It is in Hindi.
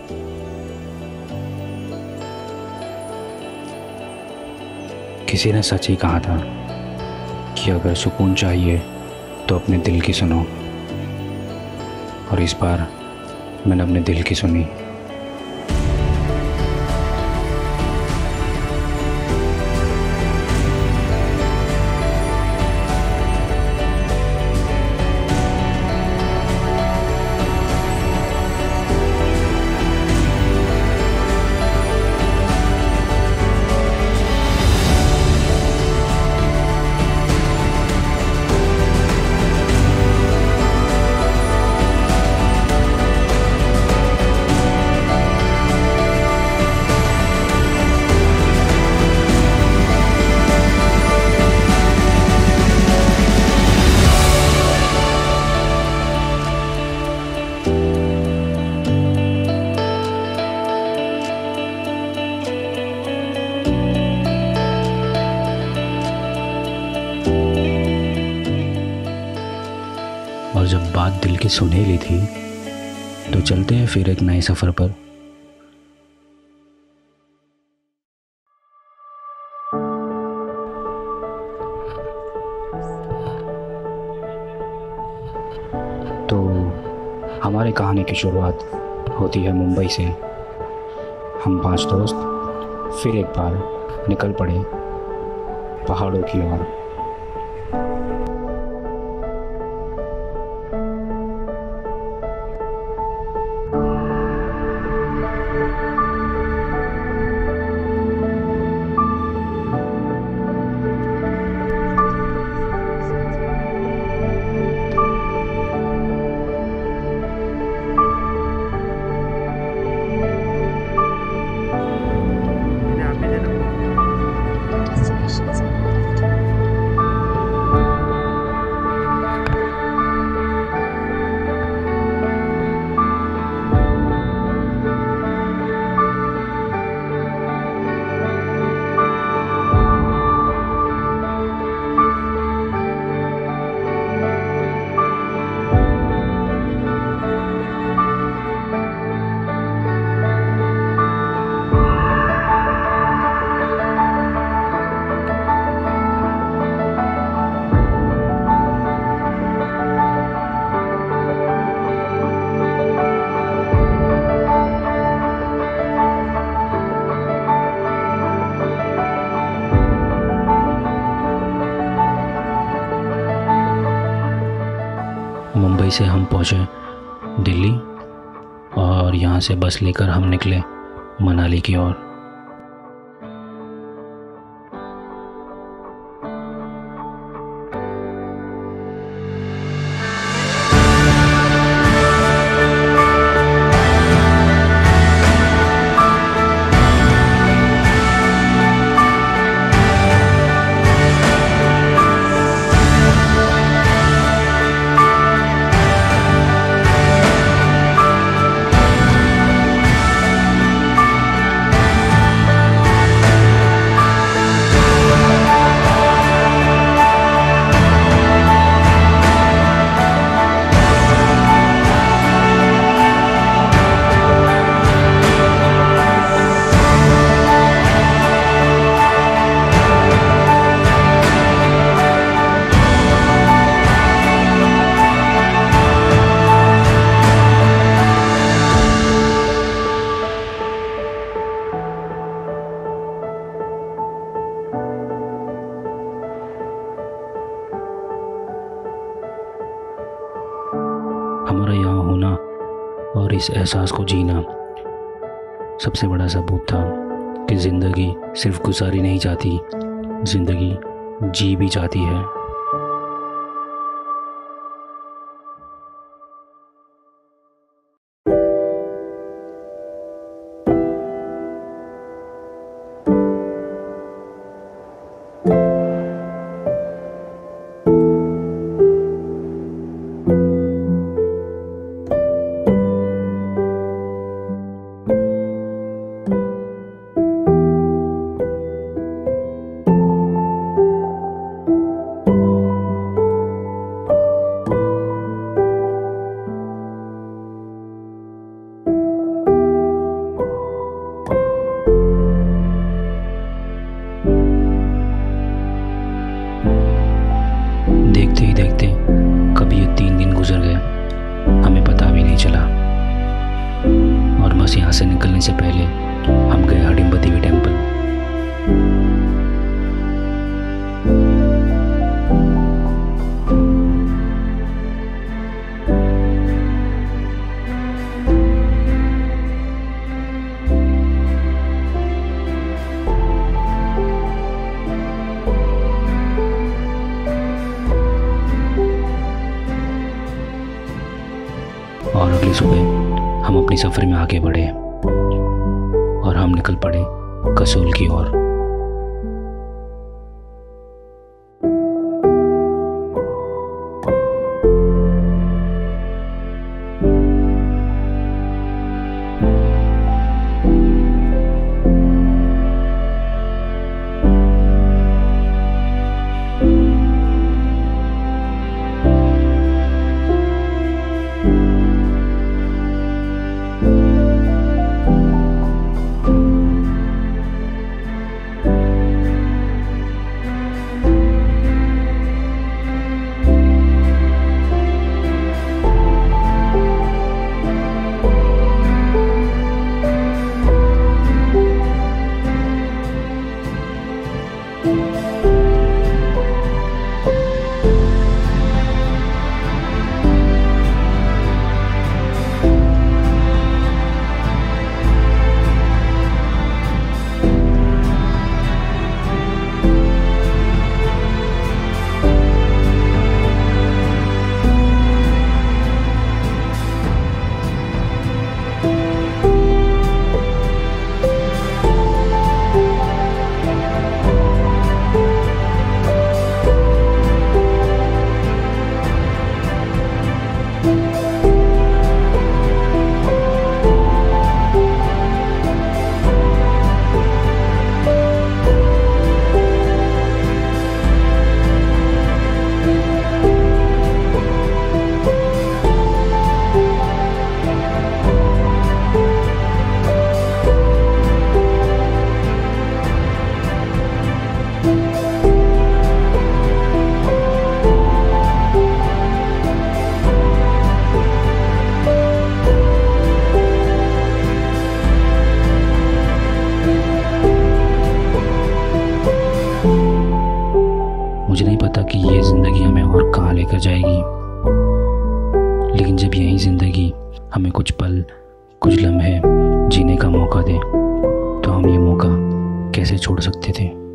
किसी ने सच ही कहा था कि अगर सुकून चाहिए तो अपने दिल की सुनो, और इस बार मैंने अपने दिल की सुनी। और जब बात दिल की सुन ही ली थी तो चलते हैं फिर एक नए सफ़र पर। तो हमारी कहानी की शुरुआत होती है मुंबई से। हम 5 दोस्त फिर एक बार निकल पड़े पहाड़ों की ओर। मुंबई से हम पहुँचे दिल्ली, और यहाँ से बस लेकर हम निकले मनाली की ओर। हमारा यहाँ होना और इस एहसास को जीना सबसे बड़ा सबूत था कि ज़िंदगी सिर्फ गुजारी नहीं जाती, ज़िंदगी जी भी जाती है। निकलने से पहले हम गए हडिम्बा देवी टेम्पल। और अगली सुबह हम अपनी सफ़र में आगे बढ़े और हम निकल पड़े कसोल की ओर। मुझे नहीं पता कि ये ज़िंदगी हमें और कहाँ लेकर जाएगी, लेकिन जब यही ज़िंदगी हमें कुछ पल, कुछ लम्हे जीने का मौका दे, तो हम ये मौका कैसे छोड़ सकते थे।